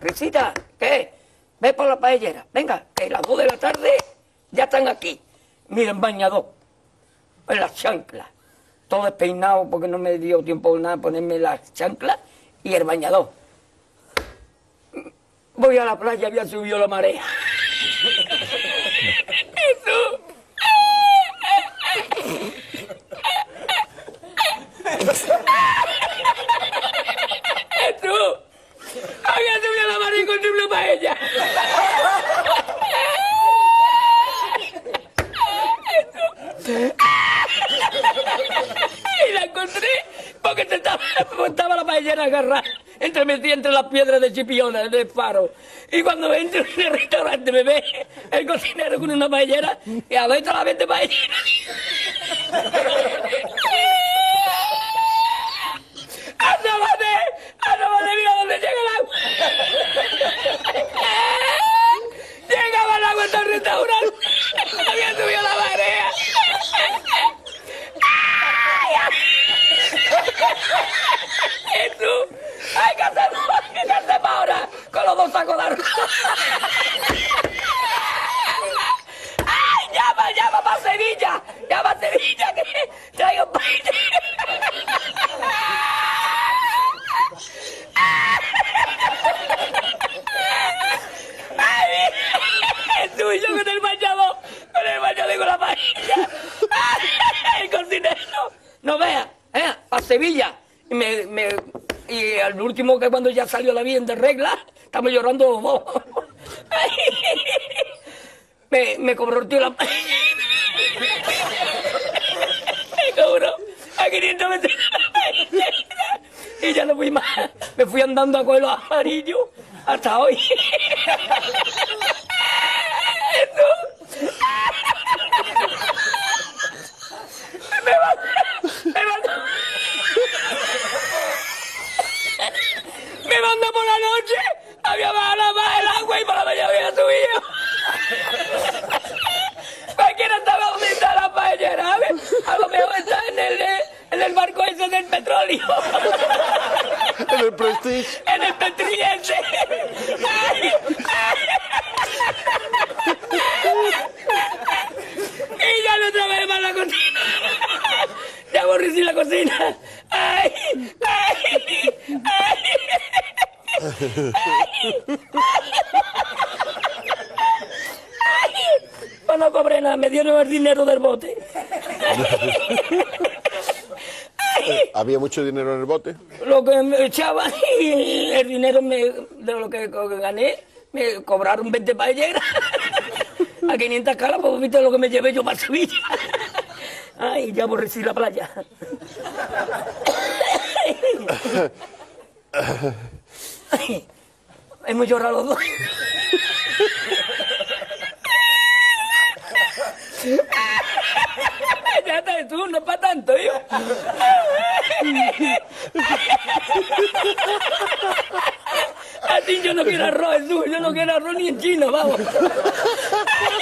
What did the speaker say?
Risita, ¿qué? Ve por la paellera. Venga, que las 2 de la tarde ya están aquí. Miren, bañador, en las chanclas. Todo despeinado porque no me dio tiempo nada ponerme las chanclas y el bañador. Voy a la playa, había subido la marea. ¿Y tú? ¿Tú? Había subido la marea y encontré una paella. Y la encontré porque estaba la paellera agarrada metida entre las piedras de Chipiona, del faro. Y cuando entro en el restaurante me ve el cocinero con una paellera y a ver la vez de paellera. ¡Asómate, mira dónde llega el agua! Llegaba el agua hasta el restaurante. Había subido la marea. ¿Y tú? ¡Ay, qué hacemos ahora! Con los 2 sacos de arroz. ¡Ay, llama para Sevilla! ¡Llama a Sevilla que traigo paella! ¡Ay! Es tuyo con el bañador y con la paella. ¡Ay, el cocinero! No vea, para Sevilla. Y al último, que cuando ya salió la bien de regla, estamos llorando los dos. Me cobró el tío la paella. Me cobró a 500 metros la paella. Y ya no fui más. Me fui andando a coger los amarillos hasta hoy. Me mandó por la noche, había bajado más el agua y por la mañana había subido. Cualquiera estaba donde está la paellera, ¿sabes? A lo mejor está en el barco ese del petróleo. En el Prestige. En el Petrillense. Y ya no otra vez más la cocina. Ya aborrecí la cocina. ¡Ay! ¡Ay! ¡Ay! Pues no cobré nada, me dieron el dinero del bote. ¿Había mucho dinero en el bote? Lo que me echaban y el dinero de lo que gané, me cobraron 20 paelleras. A 500 caras, pues viste lo que me llevé yo para Sevilla. Ay, ya aborrecí la playa. Ay, hemos llorado los dos. Ya está, tú, no es para tanto, yo. A ti yo no quiero arroz, tú, yo no quiero arroz ni en chino, vamos.